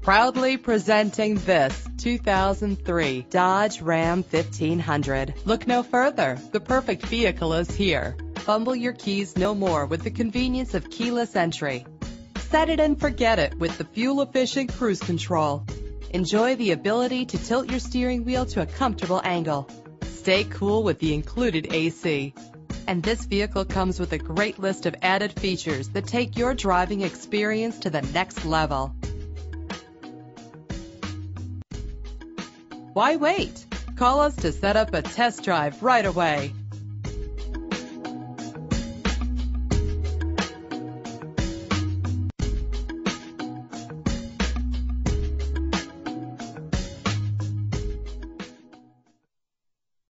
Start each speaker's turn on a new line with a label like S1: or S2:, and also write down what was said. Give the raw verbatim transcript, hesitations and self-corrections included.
S1: Proudly presenting this two thousand three Dodge Ram fifteen hundred. Look no further. The perfect vehicle is here. Fumble your keys no more with the convenience of keyless entry. Set it and forget it with the fuel-efficient cruise control. Enjoy the ability to tilt your steering wheel to a comfortable angle. Stay cool with the included A C. And this vehicle comes with a great list of added features that take your driving experience to the next level. Why wait? Call us to set up a test drive right away.